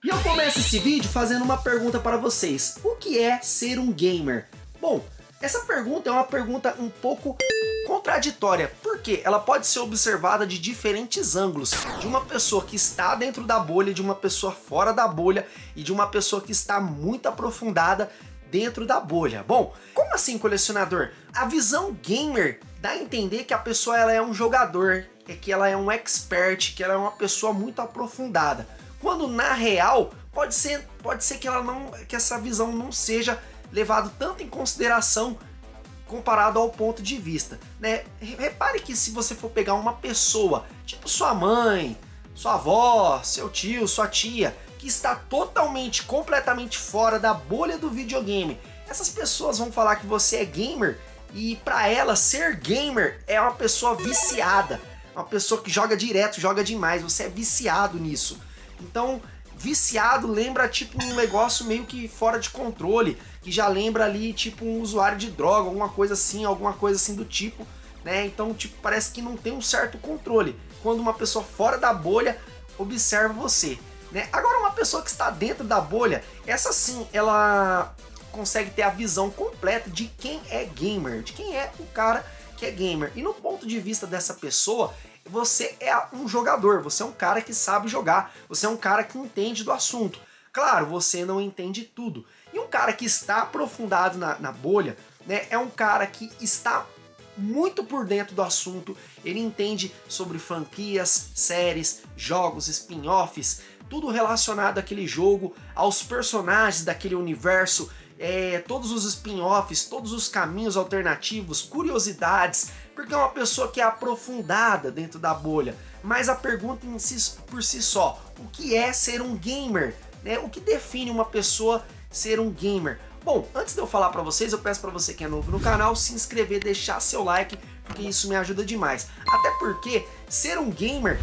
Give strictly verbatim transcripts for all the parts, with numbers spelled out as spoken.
E eu começo esse vídeo fazendo uma pergunta para vocês. O que é ser um gamer? Bom, essa pergunta é uma pergunta um pouco contraditória, porque ela pode ser observada de diferentes ângulos, de uma pessoa que está dentro da bolha, de uma pessoa fora da bolha e de uma pessoa que está muito aprofundada dentro da bolha. Bom, como assim, colecionador? A visão gamer dá a entender que a pessoa ela é um jogador, é que ela é um expert, que ela é uma pessoa muito aprofundada. Quando na real pode ser, pode ser que ela não, que essa visão não seja levada tanto em consideração comparado ao ponto de vista, né? Repare que se você for pegar uma pessoa, tipo sua mãe, sua avó, seu tio, sua tia, que está totalmente, completamente fora da bolha do videogame, essas pessoas vão falar que você é gamer e para elas ser gamer é uma pessoa viciada, uma pessoa que joga direto, joga demais, você é viciado nisso. Então, viciado lembra tipo um negócio meio que fora de controle, que já lembra ali tipo um usuário de droga, alguma coisa assim, alguma coisa assim do tipo, né? Então, tipo, parece que não tem um certo controle quando uma pessoa fora da bolha observa você, né? Agora, uma pessoa que está dentro da bolha, essa sim, ela consegue ter a visão completa de quem é gamer, de quem é o cara que é gamer. E no ponto de vista dessa pessoa, você é um jogador, você é um cara que sabe jogar, você é um cara que entende do assunto. Claro, você não entende tudo. E um cara que está aprofundado na, na bolha, né, é um cara que está muito por dentro do assunto, ele entende sobre franquias, séries, jogos, spin-offs, tudo relacionado àquele jogo, aos personagens daquele universo, é, todos os spin-offs, todos os caminhos alternativos, curiosidades, porque é uma pessoa que é aprofundada dentro da bolha. Mas a pergunta em si, por si só, o que é ser um gamer? Né? O que define uma pessoa ser um gamer? Bom, antes de eu falar para vocês, eu peço para você que é novo no canal, se inscrever, deixar seu like, porque isso me ajuda demais. Até porque ser um gamer,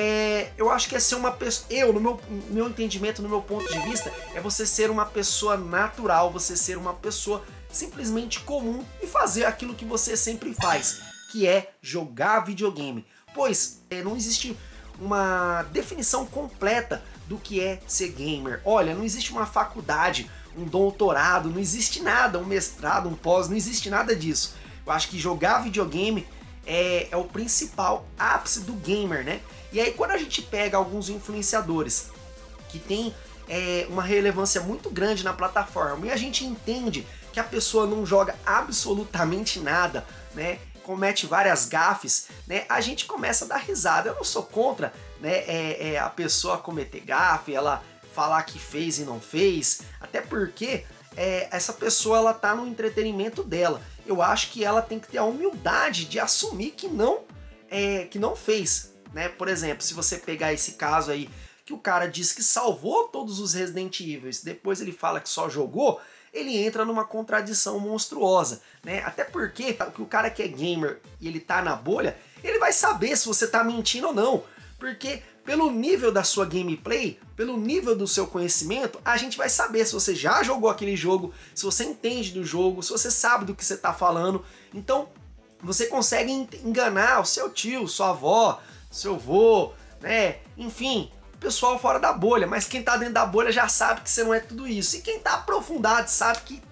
é, eu acho que é ser uma pessoa, eu, no meu, no meu entendimento, no meu ponto de vista, é você ser uma pessoa natural, você ser uma pessoa simplesmente comum e fazer aquilo que você sempre faz, que é jogar videogame. Pois é, não existe uma definição completa do que é ser gamer. Olha, não existe uma faculdade, um doutorado, não existe nada, um mestrado, um pós, não existe nada disso. Eu acho que jogar videogame é, é o principal ápice do gamer, né? E aí quando a gente pega alguns influenciadores que tem é, uma relevância muito grande na plataforma e a gente entende que a pessoa não joga absolutamente nada, né? Comete várias gafes, né? A gente começa a dar risada. Eu não sou contra, né? É, é a pessoa cometer gafe, ela falar que fez e não fez, até porque é, essa pessoa ela tá no entretenimento dela. Eu acho que ela tem que ter a humildade de assumir que não é, que não fez, né? Por exemplo, se você pegar esse caso aí que o cara diz que salvou todos os Resident Evil, depois ele fala que só jogou, ele entra numa contradição monstruosa, né? Até porque o cara que é gamer e ele tá na bolha, ele vai saber se você tá mentindo ou não, porque pelo nível da sua gameplay, pelo nível do seu conhecimento, a gente vai saber se você já jogou aquele jogo, se você entende do jogo, se você sabe do que você tá falando. Então, você consegue enganar o seu tio, sua avó, seu avô, né? Enfim, pessoal fora da bolha, mas quem tá dentro da bolha já sabe que você não é tudo isso. E quem tá aprofundado sabe que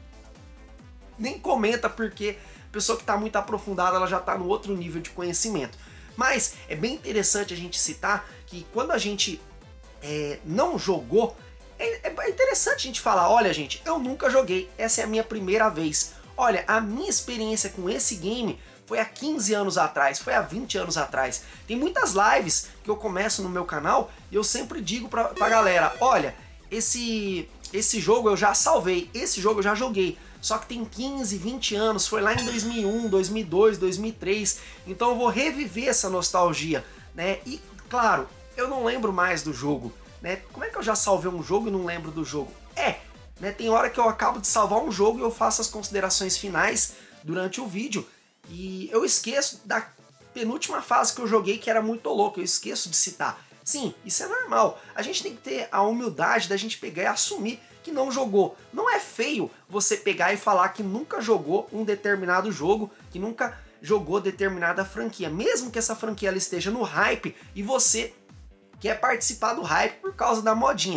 nem comenta, porque a pessoa que tá muito aprofundada, ela já tá no outro nível de conhecimento. Mas é bem interessante a gente citar que quando a gente é, não jogou, é, é interessante a gente falar, olha gente, eu nunca joguei, essa é a minha primeira vez. Olha, a minha experiência com esse game foi há quinze anos atrás, foi há vinte anos atrás. Tem muitas lives que eu começo no meu canal e eu sempre digo pra, pra galera, olha, esse, esse jogo eu já salvei, esse jogo eu já joguei. Só que tem quinze, vinte anos, foi lá em dois mil e um, dois mil e dois, dois mil e três, então eu vou reviver essa nostalgia, né? E, claro, eu não lembro mais do jogo, né? Como é que eu já salvei um jogo e não lembro do jogo? É, né? Tem hora que eu acabo de salvar um jogo e eu faço as considerações finais durante o vídeo e eu esqueço da penúltima fase que eu joguei, que era muito louco, eu esqueço de citar. Sim, isso é normal. A gente tem que ter a humildade da gente pegar e assumir que não jogou. Não é feio você pegar e falar que nunca jogou um determinado jogo, que nunca jogou determinada franquia, mesmo que essa franquia ela esteja no hype e você quer participar do hype por causa da modinha.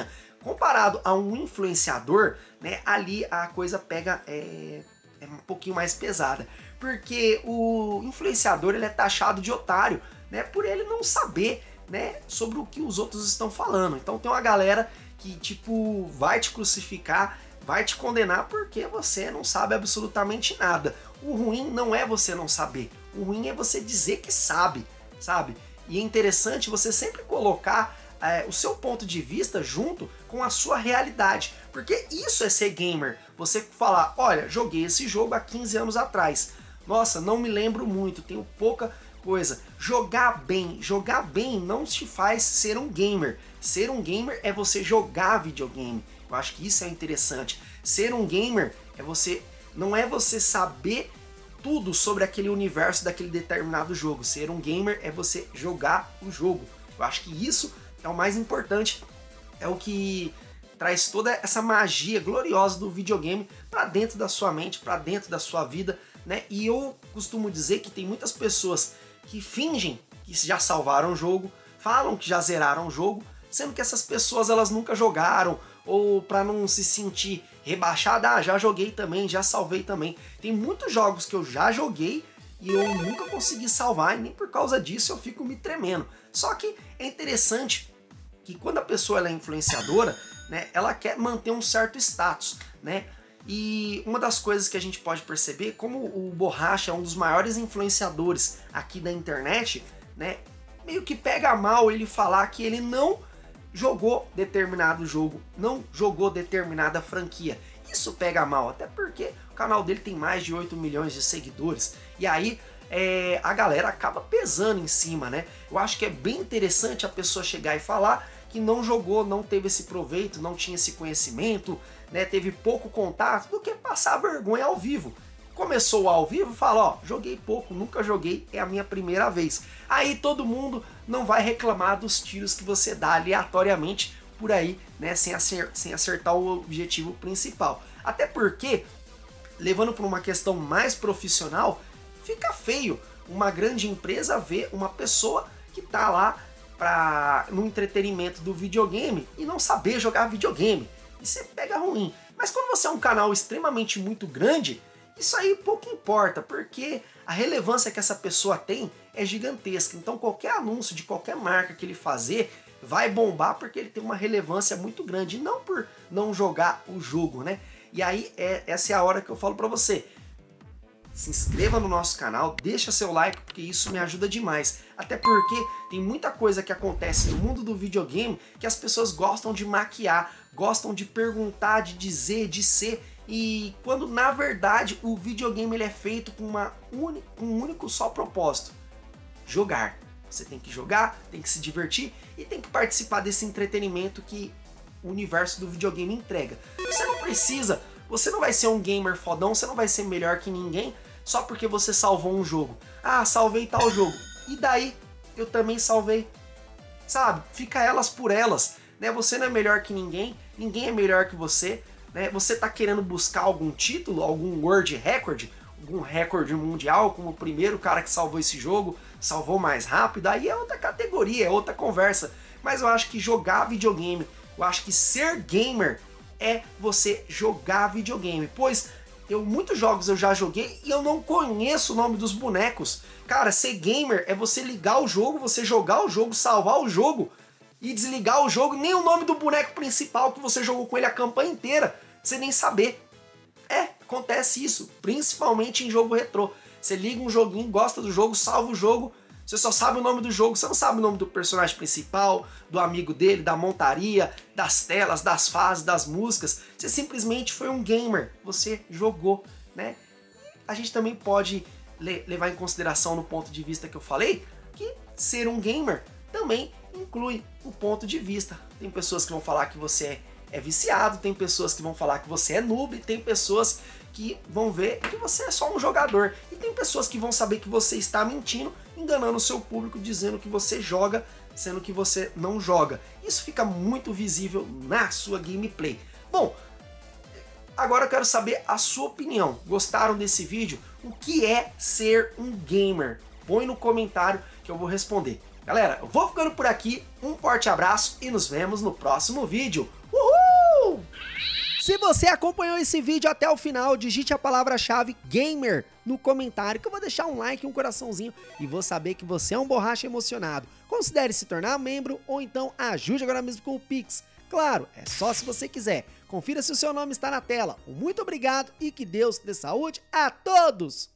Comparado a um influenciador, né, ali a coisa pega é, é um pouquinho mais pesada, porque o influenciador ele é taxado de otário, né, por ele não saber, né, sobre o que os outros estão falando. Então tem uma galera que tipo vai te crucificar, vai te condenar porque você não sabe absolutamente nada. O ruim não é você não saber, o ruim é você dizer que sabe, sabe? E é interessante você sempre colocar é, o seu ponto de vista junto com a sua realidade, porque isso é ser gamer. Você falar, olha, joguei esse jogo há quinze anos atrás, nossa, não me lembro muito, tenho pouca coisa. Jogar bem, jogar bem não te faz ser um gamer. Ser um gamer é você jogar videogame. Eu acho que isso é interessante. Ser um gamer é você, não é você saber tudo sobre aquele universo daquele determinado jogo. Ser um gamer é você jogar o jogo. Eu acho que isso é o mais importante, é o que traz toda essa magia gloriosa do videogame para dentro da sua mente, para dentro da sua vida, né? E eu costumo dizer que tem muitas pessoas que fingem que já salvaram o jogo, falam que já zeraram o jogo, sendo que essas pessoas elas nunca jogaram, ou para não se sentir rebaixada, ah, já joguei também, já salvei também. Tem muitos jogos que eu já joguei e eu nunca consegui salvar, e nem por causa disso eu fico me tremendo. Só que é interessante que quando a pessoa ela é influenciadora, né, ela quer manter um certo status, né? E uma das coisas que a gente pode perceber, como o Borracha é um dos maiores influenciadores aqui da internet, né, meio que pega mal ele falar que ele não jogou determinado jogo, não jogou determinada franquia. Isso pega mal, até porque o canal dele tem mais de oito milhões de seguidores, e aí é, a galera acaba pesando em cima, né? Eu acho que é bem interessante a pessoa chegar e falar que não jogou, não teve esse proveito, não tinha esse conhecimento, né, teve pouco contato, do que passar vergonha ao vivo. Começou ao vivo, fala, ó, joguei pouco, nunca joguei, é a minha primeira vez. Aí todo mundo não vai reclamar dos tiros que você dá aleatoriamente por aí, né, sem acertar, sem acertar o objetivo principal. Até porque, levando para uma questão mais profissional, fica feio uma grande empresa ver uma pessoa que tá lá pra, no entretenimento do videogame e não saber jogar videogame. Isso é pega ruim. Mas quando você é um canal extremamente muito grande, isso aí pouco importa, porque a relevância que essa pessoa tem é gigantesca. Então qualquer anúncio de qualquer marca que ele fazer vai bombar porque ele tem uma relevância muito grande, e não por não jogar o jogo, né? E aí é, essa é a hora que eu falo pra você. Se inscreva no nosso canal, deixa seu like, porque isso me ajuda demais. Até porque tem muita coisa que acontece no mundo do videogame que as pessoas gostam de maquiar, gostam de perguntar, de dizer, de ser. E quando na verdade o videogame ele é feito com, uma uni, com um único só propósito: jogar. Você tem que jogar, tem que se divertir e tem que participar desse entretenimento que o universo do videogame entrega. Você não precisa... Você não vai ser um gamer fodão, você não vai ser melhor que ninguém só porque você salvou um jogo. Ah, salvei tal jogo. E daí? Eu também salvei. Sabe? Fica elas por elas. Né? Você não é melhor que ninguém, ninguém é melhor que você. Né? Você tá querendo buscar algum título, algum world record, algum recorde mundial, como o primeiro cara que salvou esse jogo, salvou mais rápido, aí é outra categoria, é outra conversa. Mas eu acho que jogar videogame, eu acho que ser gamer é você jogar videogame, pois eu muitos jogos eu já joguei e eu não conheço o nome dos bonecos. Cara, ser gamer é você ligar o jogo, você jogar o jogo, salvar o jogo e desligar o jogo, nem o nome do boneco principal que você jogou com ele a campanha inteira, você nem saber. É, acontece isso, principalmente em jogo retrô. Você liga um joguinho, gosta do jogo, salva o jogo, você só sabe o nome do jogo, você não sabe o nome do personagem principal, do amigo dele, da montaria, das telas, das fases, das músicas. Você simplesmente foi um gamer, você jogou, né? A gente também pode le- levar em consideração no ponto de vista que eu falei, que ser um gamer também inclui o ponto de vista. Tem pessoas que vão falar que você é, é viciado, tem pessoas que vão falar que você é noob, tem pessoas que vão ver que você é só um jogador. E tem pessoas que vão saber que você está mentindo, enganando o seu público, dizendo que você joga, sendo que você não joga. Isso fica muito visível na sua gameplay. Bom, agora eu quero saber a sua opinião. Gostaram desse vídeo? O que é ser um gamer? Põe no comentário que eu vou responder. Galera, eu vou ficando por aqui, um forte abraço e nos vemos no próximo vídeo. Uhul! Se você acompanhou esse vídeo até o final, digite a palavra-chave gamer no comentário que eu vou deixar um like e um coraçãozinho e vou saber que você é um borracha emocionado. Considere se tornar membro ou então ajude agora mesmo com o Pix. Claro, é só se você quiser. Confira se o seu nome está na tela. Um muito obrigado e que Deus dê saúde a todos!